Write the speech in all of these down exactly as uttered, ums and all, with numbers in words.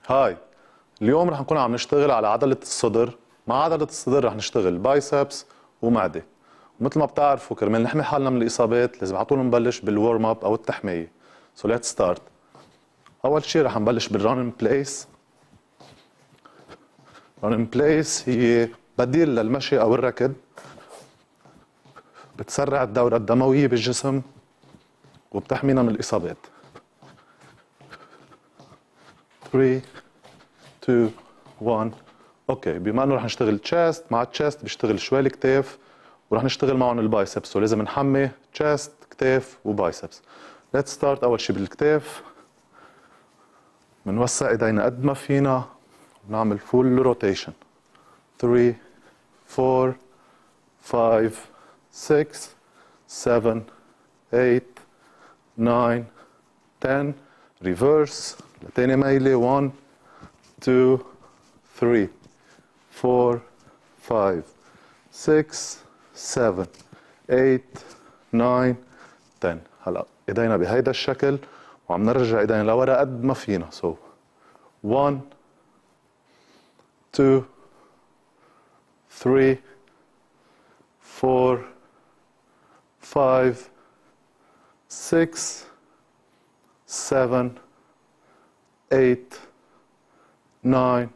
هاي اليوم رح نكون عم نشتغل على عضلة الصدر. مع عضلة الصدر رح نشتغل بايسبس ومعدة. ومثل ما بتعرفوا كرمال نحمي حالنا من الإصابات لازم على طول نبلش بالورم اب أو التحمية. سو ليتس ستارت. أول شيء رح نبلش بالران ان بليس. ران ان بليس هي بديل للمشي أو الركض، بتسرع الدورة الدموية بالجسم وبتحمينا من الإصابات. ثلاثة اثنين واحد. اوكي، بما انه رح نشتغل تشيست، مع التشيست بيشتغل شوي الكتاف ورح نشتغل معهم البايسبس، ولازم نحمي تشيست كتاف وبايسبس. ليتس ستارت. اول شيء بالكتاف بنوسع ايدينا قد ما فينا ونعمل فول روتيشن. ثلاثة أربعة خمسة ستة سبعة ثمانية تسعة عشرة. ريفرس لتاني ميلة. واحد اثنين ثلاثة أربعة خمسة ستة سبعة ثمانية تسعة عشرة. هلا ايدينا بهيدا الشكل وعم نرجع ايدينا لورا قد ما فينا. سو واحد اثنين ثلاثة أربعة خمسة ستة سبعة ثمانية تسعة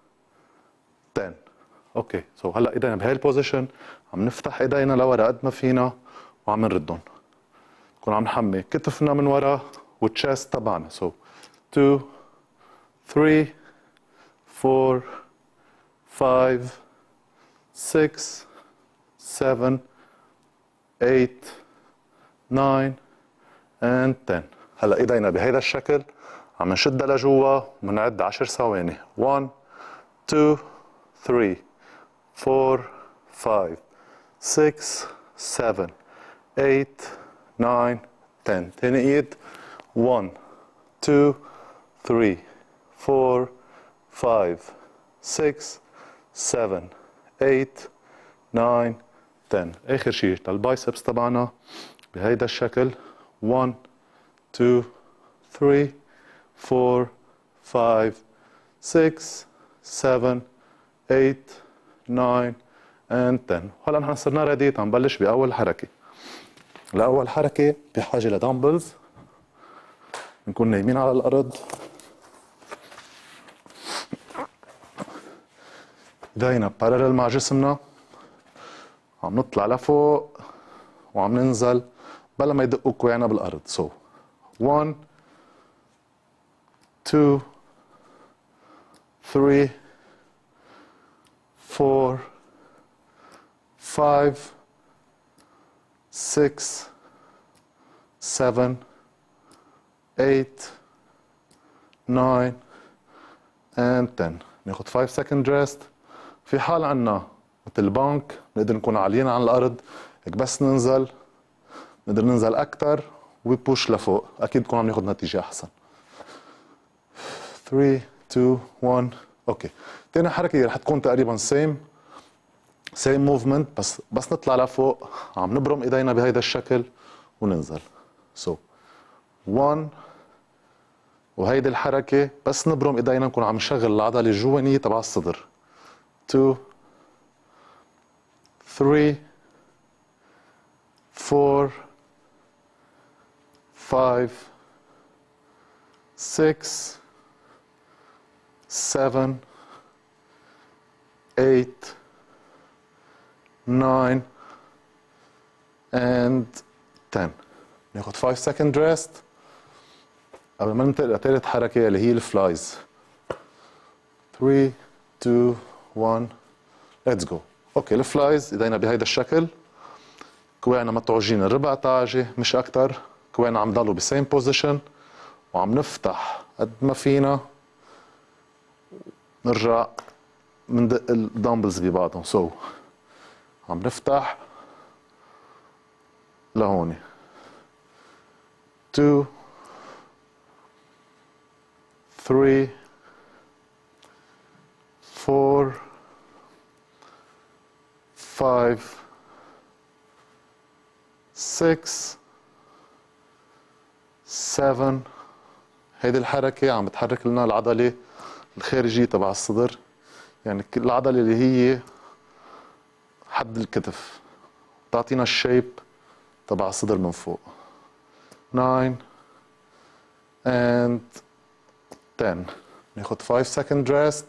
عشرة. اوكي، سو هلا ايدينا بهي البوزيشن عم نفتح ايدينا لورا قد ما فينا وعم نردهم. نكون عم نحمي كتفنا من ورا والتشيست تبعنا. سو اثنين ثلاثة أربعة خمسة ستة سبعة ثمانية تسعة and عشرة. هلا ايدينا بهيدا الشكل عم نشدها لجوا ومنعد عشر ثواني. واحد اثنين ثلاثة أربعة خمسة ستة سبعة ثمانية تسعة عشرة. تاني ايد. واحد اثنين ثلاثة أربعة خمسة ستة سبعة ثمانية تسعة عشرة. اخر شيء للبايسبس تبعنا بهيدا الشكل. واحد اثنين ثلاثة أربعة خمسة ستة سبعة ثمانية تسعة and عشرة. هلا نحن صرنا ريدي نبلش باول حركه. لاول حركه بحاجه لدمبلز. بنكون نايمين على الارض، ايدينا بارلل مع جسمنا، عم نطلع لفوق وعم ننزل بلا ما يدقوا كوعنا بالارض. سو واحد اثنين ثلاثة أربعة خمسة ستة سبعة ثمانية تسعة and عشرة. ناخد خمسة second rest. في حال عنا مثل البنك نقدر نكون عاليين عن الارض، هيك بس ننزل نقدر ننزل اكثر وبوش لفوق، اكيد بكون عم ناخد نتيجه احسن. ثلاثة اثنين واحد. اوكي، تاني حركه رح تكون تقريبا سيم سيم موفمنت، بس بس نطلع لفوق عم نبرم ايدينا بهيدا الشكل وننزل. سو so. واحد. وهيدي الحركه بس نبرم ايدينا نكون عم نشغل العضله الجوانيه تبع الصدر. اثنين ثلاثة أربعة خمسة ستة سبعة ثمانية تسعة and عشرة. ناخد خمسة second rest قبل ما ننتقل لثالث حركة اللي هي الفلايز. ثلاثة اثنين واحد let's go. اوكي، الفلايز ايدينا بهيدا الشكل، كوعنا متعوجين الربع تعجة مش اكتر، كوعنا عم ضلوا بسيم بوزيشن وعم نفتح قد ما فينا، نرجع مندق الدمبلز ببعضهم. سو so. عم نفتح لهون. اثنين ثلاثة أربعة خمسة ستة سبعة. هيدي الحركة عم بتحرك لنا العضلة الخارجي تبع الصدر، يعني العضلة اللي هي حد الكتف، تعطينا الشيب تبع الصدر من فوق. nine and ten. ناخد five second rest.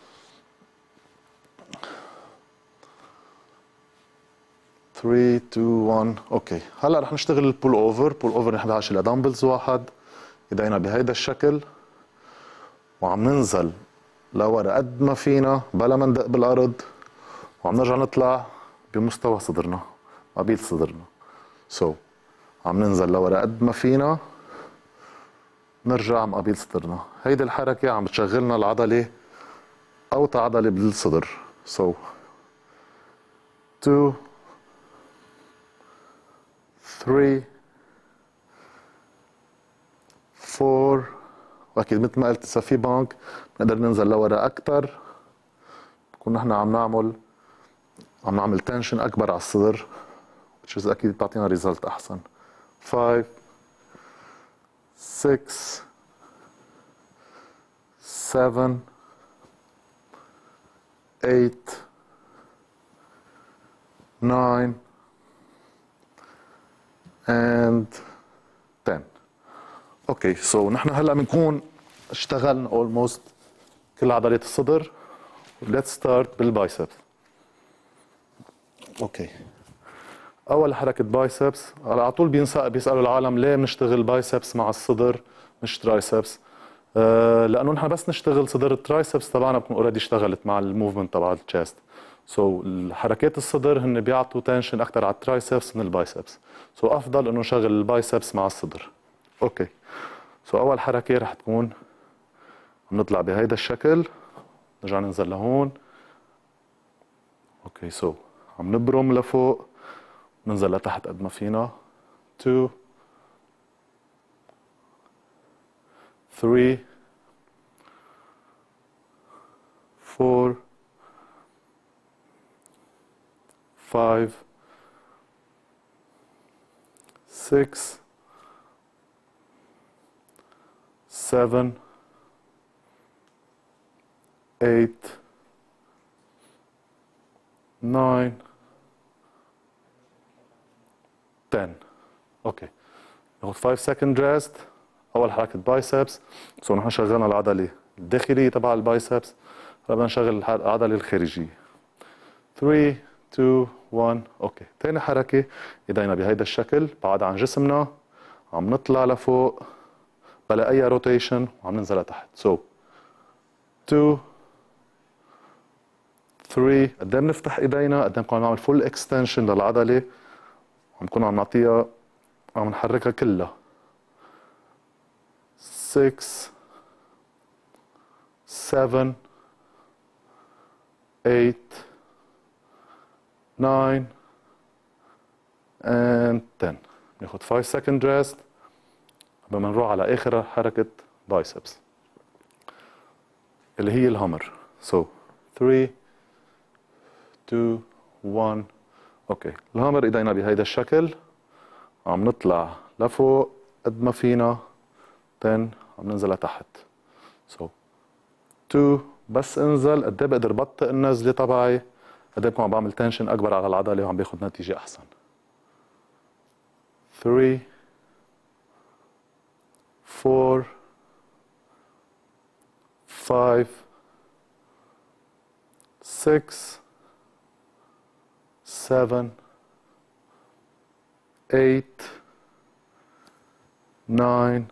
three two one. اوكي، هلا رح نشتغل البول اوفر. بول اوفر نحن بنشيل دمبلز واحد، ايدينا بهيدا الشكل، وعم ننزل لورا قد ما فينا بلا ما ندق بالارض، وعم نرجع نطلع بمستوى صدرنا، قبيل صدرنا. سو so, عم ننزل لورا قد ما فينا، نرجع مقابل صدرنا. هيدي الحركة عم بتشغلنا العضلة، أوطى عضلة بالصدر. سو so, two three four. وأكيد مثل ما قلت إذا في بانك بنقدر ننزل لورا أكتر، بكون نحن عم نعمل عم نعمل تنشن أكبر على الصدر، which is أكيد بتعطينا ريزلت أحسن. five six seven eight nine and ten. اوكي، سو so, نحن هلا بنكون اشتغلنا almost كل عضلات الصدر. let's start بالبايسبس. اوكي، اول حركه بايسبس. على طول بينسأل بيسالوا العالم ليه بنشتغل بايسبس مع الصدر مش ترايسبس؟ آه لانه نحن بس نشتغل صدر، الترايسبس تبعنا بكون اوريدي اشتغلت مع الموفمنت تبع التشيست. سو so, الحركات الصدر هن بيعطوا تنشن اكثر على الترايسبس من البايسبس. سو so, افضل انه نشغل البايسبس مع الصدر. اوكي، سو so, اول حركه رح تكون عم نطلع بهيدا الشكل، نرجع ننزل لهون. اوكي، سو so, عم نبرم لفوق، ننزل لتحت قد ما فينا. two three four five six seven eight nine ten. اوكي، ناخذ five second rest. اول حركه بايسبس. سو نحن شغلنا العضله الداخليه تبع البايسبس، هلا بدنا نشغل العضله الخارجيه. three two one. اوكي، ثاني حركه ايدينا بهيدا الشكل بعد عن جسمنا، عم نطلع لفوق بلا اي روتيشن وعم ننزل لتحت. سو so, two three. قد ايه بنفتح ايدينا، قد ايه بنكون عم نعمل فول اكستنشن للعضله، عم نكون عم نعطيها، عم نحركها كلها. six seven eight nine and ten. بناخذ five second rest قبل ما نروح على اخر حركه بايسبس اللي هي الهامر. سو so, three two one. اوكي، الهامر ايدينا بهيدا الشكل، عم نطلع لفوق قد ما فينا، ten عم ننزل لتحت. سو so, two بس انزل، قد ايه بقدر بطئ النزله تبعي، قد ايه بكون عم بعمل تنشن اكبر على العضله وعم باخذ نتيجه احسن. three four five six seven eight nine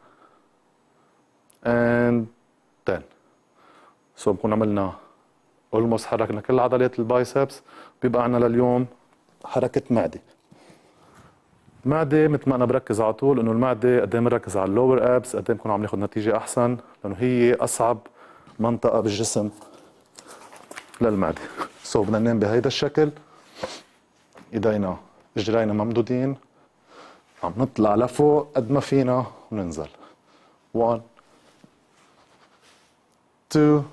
and ten. سو so, بكون عملنا almost حركنا كل عضلات البايسبس. بيبقى عنا لليوم حركة معدة. المعدة مثل ما أنا بركز على طول إنه المعدة قد إيه بنركز على اللور أبس، قد إيه بنكون عم ناخذ نتيجة أحسن، لأنه هي أصعب منطقة بالجسم للمعدة. سو so, بدنا ننام بهيدا الشكل، إيدينا إجرينا ممدودين، عم نطلع لفوق قد ما فينا وننزل. one two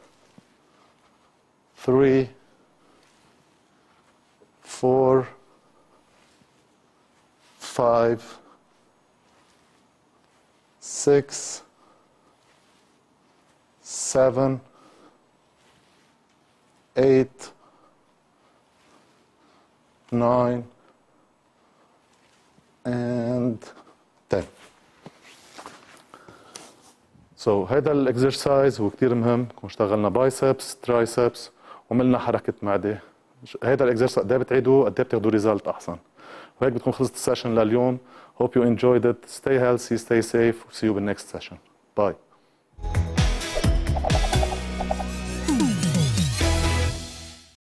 three four five six seven eight, nine, and ten. سو so, هيدا الاكسرسايز هو كتير مهم. كون اشتغلنا بايسبس ترايسبس وعملنا حركة معدة. هيدا الاكسرسايز قد ايه بتعيدوه قد ايه بتاخذوا ريزلت احسن. وهيك بتكون خلصت السيشن لليوم. Hope you enjoyed it. Stay healthy, stay safe. See you in the next session. Bye.